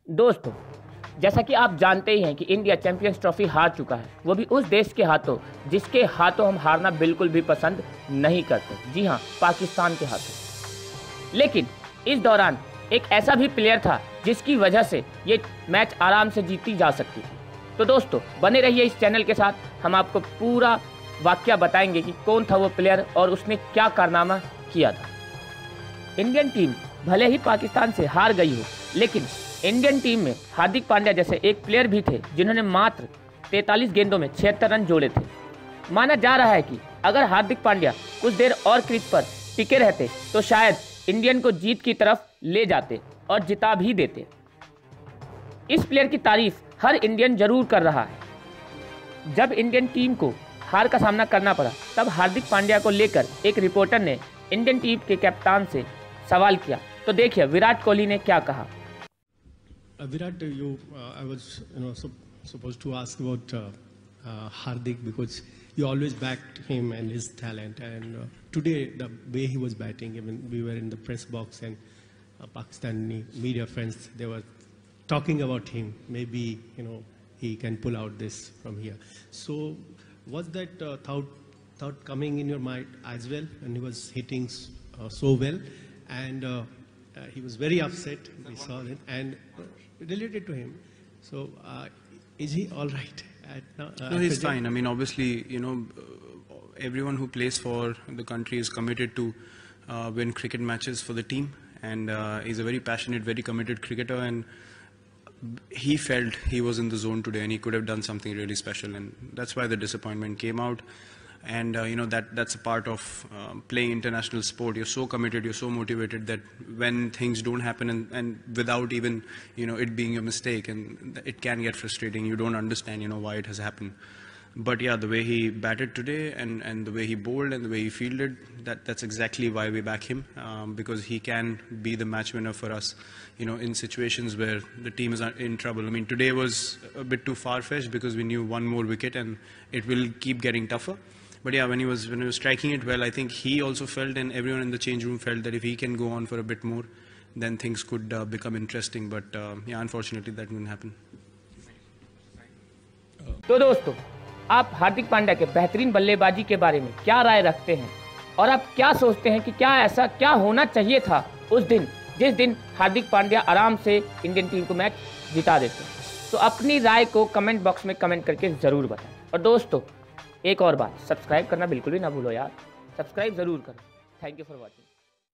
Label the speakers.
Speaker 1: दोस्तों, जैसा कि आप जानते ही हैं कि इंडिया चैंपियंस ट्रॉफी हार चुका है, वो भी उस देश के हाथों जिसके हाथों हम हारना बिल्कुल भी पसंद नहीं करते। जी हाँ, पाकिस्तान के हाथों। लेकिन इस दौरान एक ऐसा भी प्लेयर था जिसकी वजह से ये मैच आराम से जीती जा सकती थी। तो दोस्तों, बने रहिए इस चैनल के साथ, हम आपको पूरा वाकया बताएंगे कि कौन था वो प्लेयर और उसने क्या कारनामा किया था। इंडियन टीम भले ही पाकिस्तान से हार गई हो, लेकिन इंडियन टीम में हार्दिक पांड्या जैसे एक प्लेयर भी थे जिन्होंने मात्र 43 गेंदों में 76 रन जोड़े थे। माना जा रहा है कि अगर हार्दिक पांड्या कुछ देर और क्रीज पर टिके रहते तो शायद इंडियन को जीत की तरफ ले जाते और जिता भी देते। इस प्लेयर की तारीफ हर इंडियन जरूर कर रहा है। जब इंडियन टीम को हार का सामना करना पड़ा, तब हार्दिक पांड्या को लेकर एक रिपोर्टर ने इंडियन टीम के कप्तान से सवाल किया। तो देखिए विराट कोहली ने क्या कहा।
Speaker 2: Virat, I was supposed to ask about Hardik because you always backed him and his talent. And today, the way he was batting, I mean, we were in the press box and Pakistani media friends, they were talking about him. Maybe he can pull out this from here. So, was that thought coming in your mind as well? And he was hitting so well, and he was very upset. We saw it and related to him. So, is he all right?
Speaker 3: No, he's fine. I mean, obviously, everyone who plays for the country is committed to win cricket matches for the team, and he's a very passionate, very committed cricketer, and he felt he was in the zone today, and he could have done something really special, and that's why the disappointment came out. And that's a part of playing international sport. You're so committed, you're so motivated that when things don't happen and without even it being a mistake, and it can get frustrating. You don't understand why it has happened. But yeah, the way he batted today and the way he bowled and the way he fielded, that's exactly why we back him, because he can be the match winner for us in situations where the team is in trouble. I mean, today was a bit too far-fetched because we knew one more wicket and it will keep getting tougher. But yeah, when he was striking it well, I think he also felt, and everyone in the change room felt, that if he can go on for a bit more, then things could become interesting. But yeah, unfortunately, that didn't happen.
Speaker 1: तो दोस्तों, आप हार्दिक पांड्या के बेहतरीन बल्लेबाजी के बारे में क्या राय रखते हैं, और आप क्या सोचते हैं कि क्या होना चाहिए था उस दिन जिस दिन हार्दिक पांड्या आराम से इंडियन टीम को मैच जिता देते? तो अपनी राय को कमेंट बॉक्स में कमेंट करके ज़रूर बताएं। और दोस्तों, एक और बात, सब्सक्राइब करना बिल्कुल भी ना भूलो यार, सब्सक्राइब ज़रूर करो। Thank you for watching.